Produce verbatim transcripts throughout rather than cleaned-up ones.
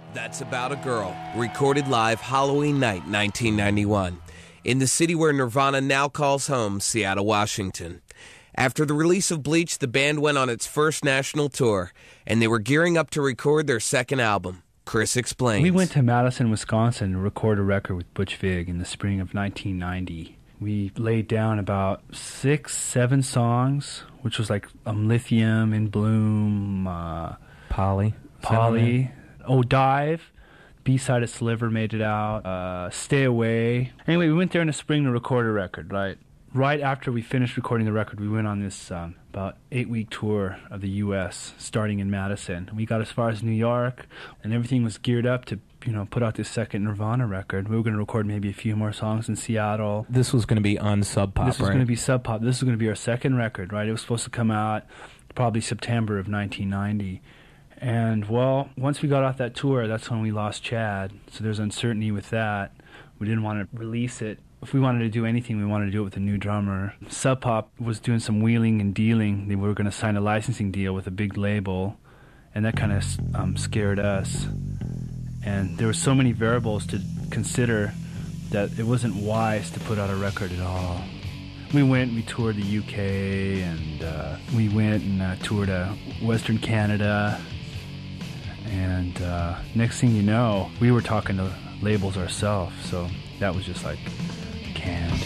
That's About a Girl, recorded live Halloween night, nineteen ninety-one, in the city where Nirvana now calls home, Seattle, Washington. After the release of Bleach, the band went on its first national tour, and they were gearing up to record their second album. Chris explains. We went to Madison, Wisconsin to record a record with Butch Vig in the spring of nineteen ninety. We laid down about six, seven songs, which was like um, Lithium, In Bloom, uh, Polly. Polly. Oh, Dive. B-side of Sliver made it out. Uh, Stay Away. Anyway, we went there in the spring to record a record, right? Right after we finished recording the record, we went on this um, about eight-week tour of the U S, starting in Madison. We got as far as New York, and everything was geared up to, you know, put out this second Nirvana record. We were going to record maybe a few more songs in Seattle. This was going to be on Sub Pop, This was right? going to be Sub Pop. This was going to be our second record, right? It was supposed to come out probably September of nineteen ninety. And, well, once we got off that tour, that's when we lost Chad. So there's uncertainty with that. We didn't want to release it. If we wanted to do anything, we wanted to do it with a new drummer. Sub Pop was doing some wheeling and dealing. They were going to sign a licensing deal with a big label, and that kind of um, scared us. And there were so many variables to consider that it wasn't wise to put out a record at all. We went, we toured the U K, and uh, we went and uh, toured uh, Western Canada. And uh, next thing you know, we were talking to labels ourselves, so that was just like canned.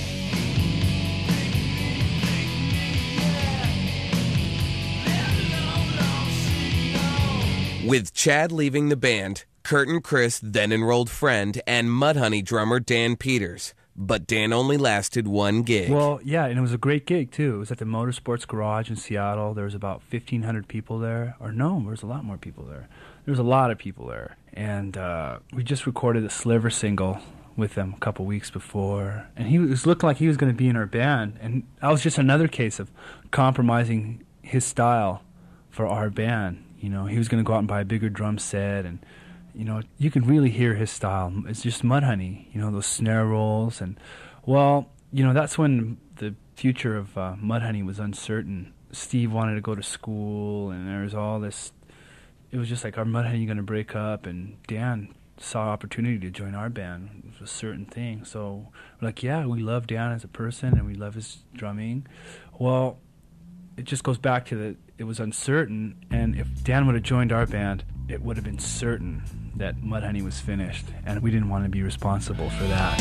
With Chad leaving the band, Kurt and Chris then enrolled friend and Mudhoney drummer Dan Peters. But Dan only lasted one gig. Well, yeah, and it was a great gig, too. It was at the Motorsports Garage in Seattle. There was about fifteen hundred people there. Or no, there was a lot more people there. There was a lot of people there. And uh, we just recorded a Sliver single with them a couple weeks before. And he was looked like he was going to be in our band. And that was just another case of compromising his style for our band. You know, he was going to go out and buy a bigger drum set, and you know, you can really hear his style. It's just Mudhoney, you know, those snare rolls. And, well, you know, that's when the future of uh, Mudhoney was uncertain. Steve wanted to go to school, and there was all this. It was just like, are Mudhoney going to break up? And Dan saw opportunity to join our band. It was a certain thing. So we're like, yeah, we love Dan as a person, and we love his drumming. Well, it just goes back to the, it was uncertain, and if Dan would have joined our band, it would have been certain that Mudhoney was finished, and we didn't want to be responsible for that.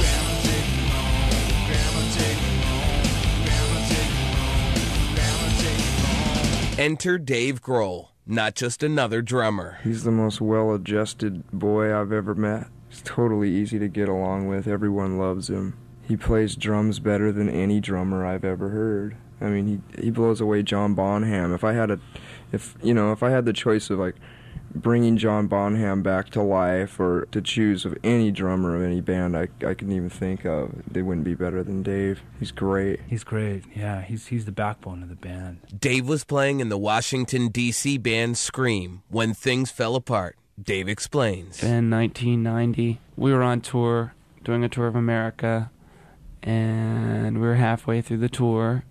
Enter Dave Grohl, not just another drummer. He's the most well-adjusted boy I've ever met. He's totally easy to get along with. Everyone loves him. He plays drums better than any drummer I've ever heard. I mean, he he blows away John Bonham. If I had a, if you know, if I had the choice of like bringing John Bonham back to life, or to choose of any drummer of any band I I couldn't even think of, they wouldn't be better than Dave. He's great. He's great. Yeah, he's he's the backbone of the band. Dave was playing in the Washington, D C band Scream when things fell apart. Dave explains. In nineteen ninety, we were on tour, doing a tour of America, and we were halfway through the tour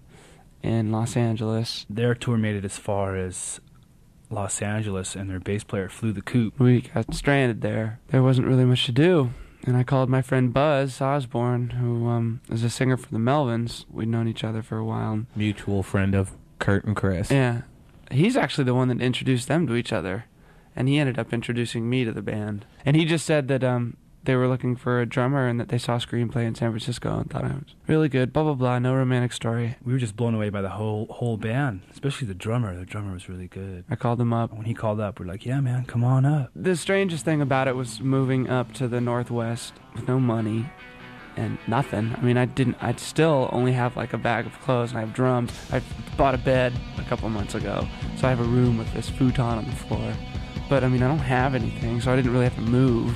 in Los Angeles. Their tour made it as far as Los Angeles, and their bass player flew the coop. We got stranded there. There wasn't really much to do, and I called my friend Buzz Osborne, who um, is a singer for the Melvins. We'd known each other for a while. Mutual friend of Kurt and Chris. Yeah. He's actually the one that introduced them to each other, and he ended up introducing me to the band. And he just said that um, they were looking for a drummer and that they saw Screenplay in San Francisco and thought I was really good, blah, blah, blah, no romantic story. We were just blown away by the whole whole band, especially the drummer. The drummer was really good. I called him up. When he called up, we're like, yeah, man, come on up. The strangest thing about it was moving up to the Northwest with no money and nothing. I mean, I didn't, I'd still only have like a bag of clothes, and I have drums. I bought a bed a couple months ago, so I have a room with this futon on the floor. But I mean, I don't have anything, so I didn't really have to move.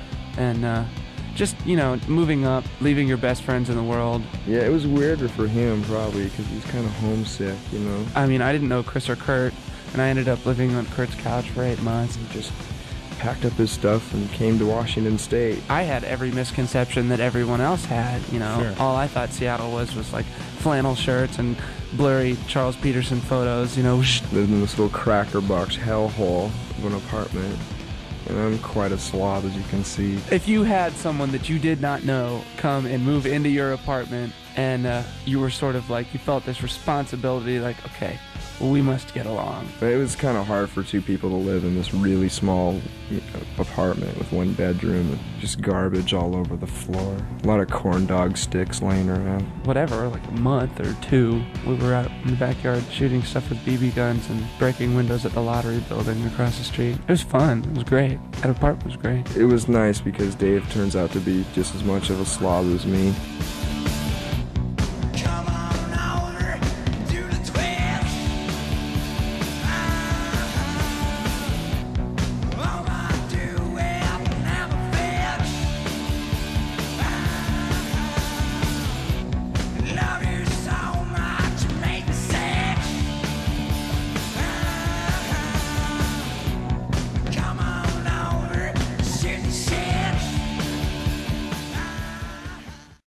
And uh, just, you know, moving up, leaving your best friends in the world. Yeah, it was weirder for him probably because he was kind of homesick, you know. I mean, I didn't know Chris or Kurt, and I ended up living on Kurt's couch for eight months. He just packed up his stuff and came to Washington State. I had every misconception that everyone else had, you know. Sure. All I thought Seattle was was like flannel shirts and blurry Charles Peterson photos, you know. Lived in this little cracker box hellhole of an apartment. and I'm quite a slob, as you can see. If you had someone that you did not know come and move into your apartment, and uh, you were sort of like, you felt this responsibility, like, okay, well, we must get along. But it was kind of hard for two people to live in this really small you know, apartment with one bedroom and just garbage all over the floor. A lot of corn dog sticks laying around. Whatever, like a month or two, we were out in the backyard shooting stuff with B B guns and breaking windows at the lottery building across the street. It was fun. It was great. That apartment was great. It was nice because Dave turns out to be just as much of a slob as me.